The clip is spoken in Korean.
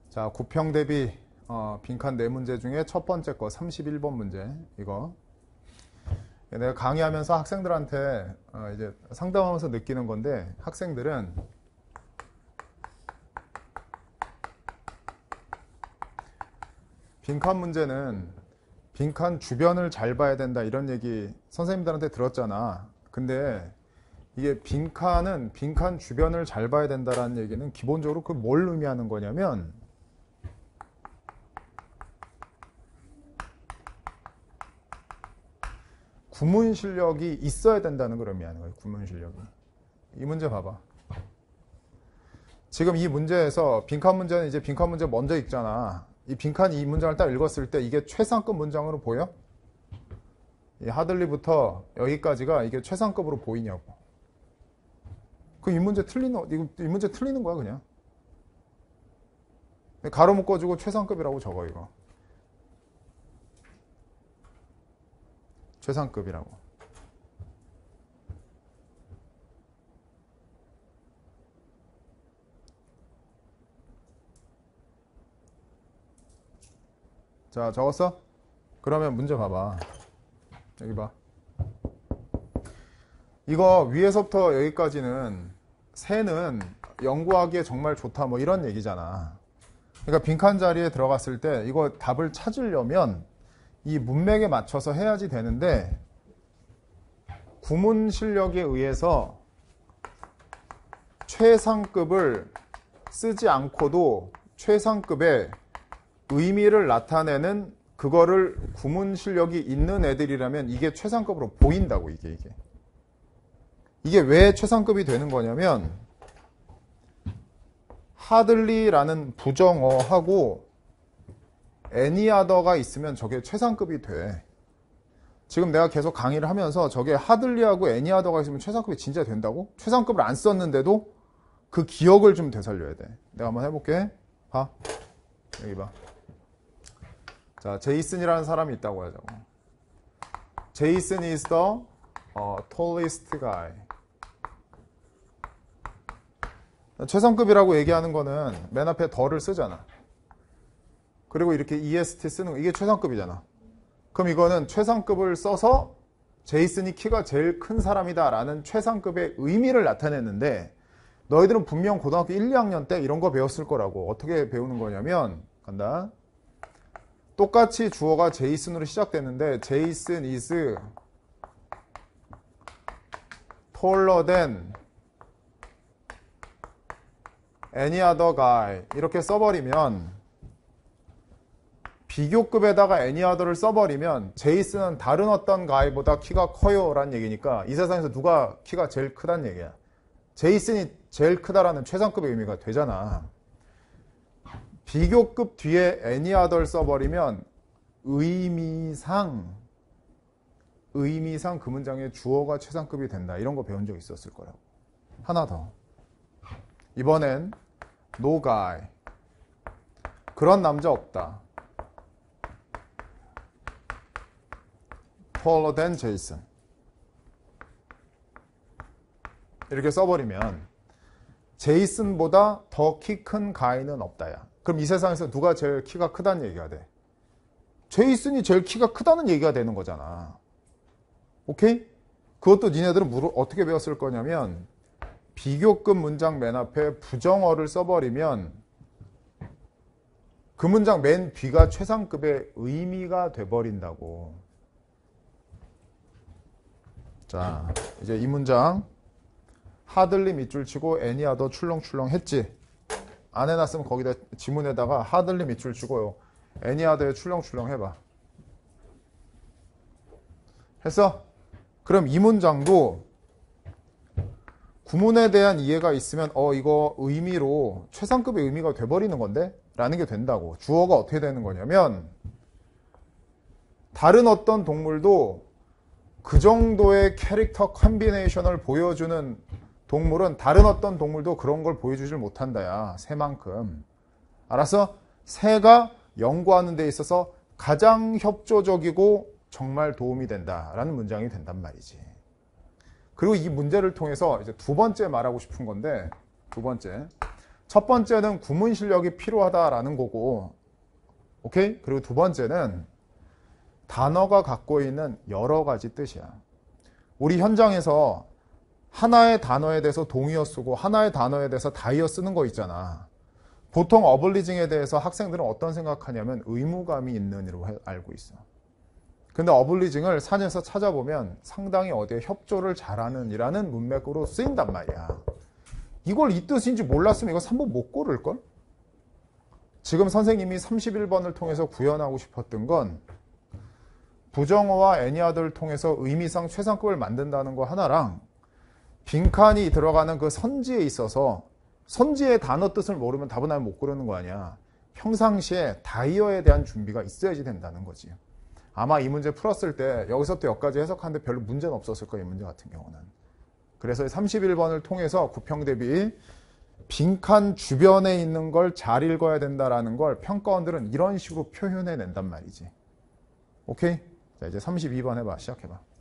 자, 구평 대비 빈칸 4문제 중에 첫 번째 거 31번 문제 이거 내가 강의하면서 학생들한테 이제 상담하면서 느끼는 건데, 학생들은 빈칸 문제는 빈칸 주변을 잘 봐야 된다 이런 얘기 선생님들한테 들었잖아. 근데 이게 빈칸은 빈칸 주변을 잘 봐야 된다라는 얘기는 기본적으로 그 뭘 의미하는 거냐면, 구문 실력이 있어야 된다는 걸 의미하는 거예요. 구문 실력이. 이 문제 봐봐. 지금 이 문제에서 빈칸 문제는 이제 빈칸 문제 먼저 읽잖아. 이 빈칸 이 문장을 딱 읽었을 때 이게 최상급 문장으로 보여? 이 하들리부터 여기까지가 이게 최상급으로 보이냐고. 그 이 문제 틀리는 거야 그냥. 가로 묶어주고 최상급이라고 적어 이거. 최상급이라고. 자, 적었어? 그러면 문제 봐봐. 여기 봐. 이거 위에서부터 여기까지는 새는 연구하기에 정말 좋다 뭐 이런 얘기잖아. 그러니까 빈칸 자리에 들어갔을 때 이거 답을 찾으려면 이 문맥에 맞춰서 해야지 되는데, 구문 실력에 의해서 최상급을 쓰지 않고도 최상급의 의미를 나타내는 그거를 구문 실력이 있는 애들이라면 이게 최상급으로 보인다고. 이게 왜 최상급이 되는 거냐면, 하들리라는 부정어하고 애니아더가 있으면 저게 최상급이 돼. 지금 내가 계속 강의를 하면서 저게 하들리하고 애니아더가 있으면 최상급이 진짜 된다고? 최상급을 안 썼는데도 그 기억을 좀 되살려야 돼. 내가 한번 해볼게. 봐. 여기 봐. 자, 제이슨이라는 사람이 있다고 하자고. 제이슨 is the tallest guy. 최상급이라고 얘기하는 거는 맨 앞에 더를 쓰잖아. 그리고 이렇게 EST 쓰는 거, 이게 최상급이잖아. 그럼 이거는 최상급을 써서 제이슨이 키가 제일 큰 사람이다 라는 최상급의 의미를 나타냈는데, 너희들은 분명 고등학교 1, 2학년 때 이런 거 배웠을 거라고. 어떻게 배우는 거냐면, 간다. 똑같이 주어가 제이슨으로 시작됐는데, 제이슨 is taller than any other guy 이렇게 써버리면, 비교급에다가 any other를 써버리면 제이슨은 다른 어떤 가이보다 키가 커요 라는 얘기니까 이 세상에서 누가 키가 제일 크다는 얘기야. 제이슨이 제일 크다라는 최상급의 의미가 되잖아. 비교급 뒤에 any other 써버리면 의미상 그 문장의 주어가 최상급이 된다. 이런 거 배운 적 있었을 거라고. 하나 더. 이번엔 no guy. 그런 남자 없다. taller than Jason. 이렇게 써버리면 제이슨보다 더 키 큰 가이는 없다야. 그럼 이 세상에서 누가 제일 키가 크다는 얘기가 돼? 제이슨이 제일 키가 크다는 얘기가 되는 거잖아. 오케이? 그것도 니네들은 어떻게 배웠을 거냐면, 비교급 문장 맨 앞에 부정어를 써버리면 그 문장 맨 뒤가 최상급의 의미가 돼버린다고. 자, 이제 이 문장 하들리 밑줄 치고 애니아더 출렁출렁 했지. 안 해놨으면 거기다 지문에다가 하들리 밑줄 치고요, 애니아더에 출렁출렁 해봐. 했어? 그럼 이 문장도 구문에 대한 이해가 있으면 이거 의미로 최상급의 의미가 돼버리는 건데? 라는 게 된다고. 주어가 어떻게 되는 거냐면, 다른 어떤 동물도 그 정도의 캐릭터 컨비네이션을 보여주는 동물은 다른 어떤 동물도 그런 걸 보여주질 못한다야. 새만큼. 알았어? 새가 연구하는 데 있어서 가장 협조적이고 정말 도움이 된다라는 문장이 된단 말이지. 그리고 이 문제를 통해서 이제 두 번째 말하고 싶은 건데, 두 번째 첫 번째는 구문 실력이 필요하다라는 거고, 오케이? 그리고 두 번째는 단어가 갖고 있는 여러 가지 뜻이야. 우리 현장에서 하나의 단어에 대해서 동의어 쓰고 하나의 단어에 대해서 다이어 쓰는 거 있잖아. 보통 어블리징에 대해서 학생들은 어떤 생각하냐면 의무감이 있는 이로 알고 있어. 근데 어블리징을 산에서 찾아보면 상당히 어디에 협조를 잘하는 이라는 문맥으로 쓰인단 말이야. 이걸 이 뜻인지 몰랐으면 이거 3번 못 고를걸? 지금 선생님이 31번을 통해서 구현하고 싶었던 건 부정어와 애니아들을 통해서 의미상 최상급을 만든다는 거 하나랑 빈칸이 들어가는 그 선지에 있어서 선지의 단어 뜻을 모르면 답은 아예 못 고르는 거 아니야. 평상시에 다이어에 대한 준비가 있어야지 된다는 거지. 아마 이 문제 풀었을 때 여기서 또 여기까지 해석하는데 별로 문제는 없었을 거야, 이 문제 같은 경우는. 그래서 31번을 통해서 구평 대비 빈칸 주변에 있는 걸 잘 읽어야 된다라는 걸 평가원들은 이런 식으로 표현해 낸단 말이지. 오케이? 자, 이제 32번 해봐. 시작해봐.